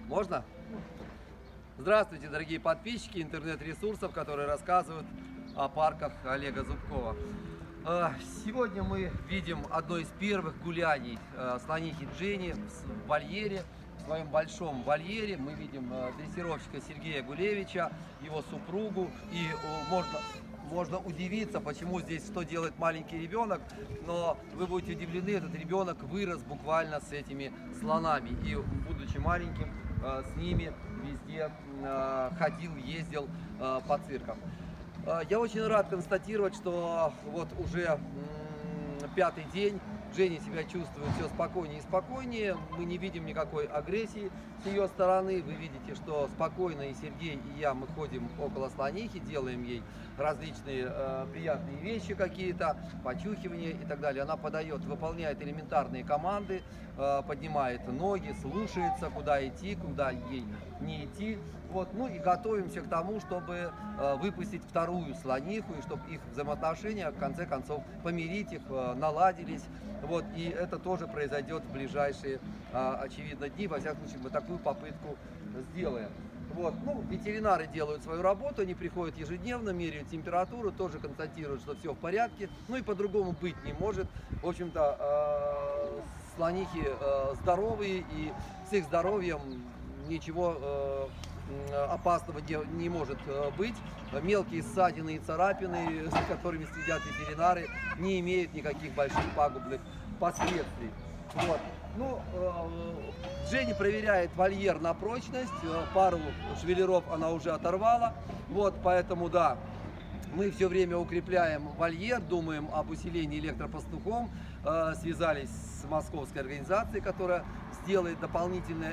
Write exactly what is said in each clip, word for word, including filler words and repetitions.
Можно? Здравствуйте, дорогие подписчики интернет-ресурсов, которые рассказывают о парках Олега Зубкова. Сегодня мы видим одно из первых гуляний слонихи Дженни в вольере, в своем большом вольере. Мы видим дрессировщика Сергея Гулевича, его супругу, и можно... Можно удивиться, почему здесь что делает маленький ребенок, но вы будете удивлены, этот ребенок вырос буквально с этими слонами. И, будучи маленьким, с ними везде ходил, ездил по циркам. Я очень рад констатировать, что вот уже пятый день Дженни себя чувствует все спокойнее и спокойнее. Мы не видим никакой агрессии с ее стороны. Вы видите, что спокойно и Сергей, и я, мы ходим около слонихи, делаем ей различные э, приятные вещи какие-то, почухивания и так далее. Она подает, выполняет элементарные команды, э, поднимает ноги, слушается, куда идти, куда ей не идти. Вот, ну и готовимся к тому, чтобы э, выпустить вторую слониху, и чтобы их взаимоотношения, в конце концов, помирить их, э, наладились. Вот, и это тоже произойдет в ближайшие, э, очевидно, дни. Во всяком случае, мы такую попытку сделаем. Вот, ну, ветеринары делают свою работу, они приходят ежедневно, меряют температуру, тоже констатируют, что все в порядке. Ну и по-другому быть не может. В общем-то, э, слонихи э, здоровые, и с их здоровьем ничего э, опасного не, не может быть. Мелкие ссадины и царапины, с которыми следят ветеринары, не имеют никаких больших пагубных последствий. Вот. Ну, э, Дженни проверяет вольер на прочность, пару швеллеров она уже оторвала, вот, поэтому, да, мы все время укрепляем вольер, думаем об усилении электропастухом, э, связались с московской организацией, которая сделает дополнительное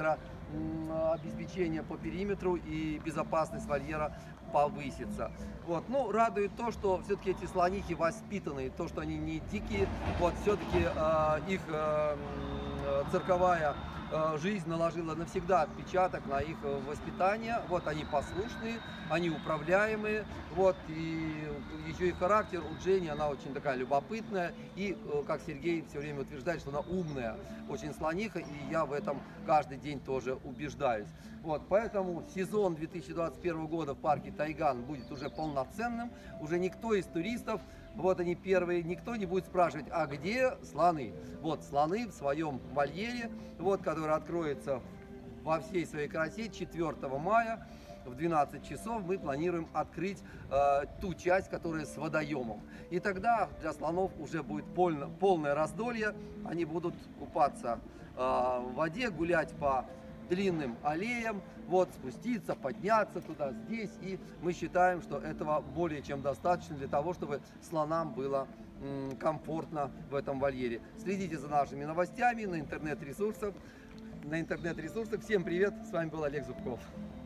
электрообеспечение по периметру, и безопасность вольера повысится. Вот. Ну, радует то, что все-таки эти слонихи воспитанные, то, что они не дикие, вот, все-таки э, их э, цирковая э, жизнь наложила навсегда отпечаток на их воспитание. Вот, они послушные, они управляемые, вот, и еще и характер у Дженни, она очень такая любопытная, и, э, как Сергей все время утверждает, что она умная, очень слониха, и я в этом каждый день тоже убеждаюсь. Вот, поэтому сезон две тысячи двадцать первого года в парке Тайган будет уже полноценным, уже никто из туристов, вот они первые, никто не будет спрашивать, а где слоны? Вот слоны в своем вольере, вот, который откроется во всей своей красе четвёртого мая в двенадцать часов. Мы планируем открыть э, ту часть, которая с водоемом. И тогда для слонов уже будет полно, полное раздолье, они будут купаться э, в воде, гулять по длинным аллеям, вот, спуститься, подняться туда, здесь, и мы считаем, что этого более чем достаточно для того, чтобы слонам было м, комфортно в этом вольере. Следите за нашими новостями на интернет-ресурсах. На интернет-ресурсах. Всем привет, с вами был Олег Зубков.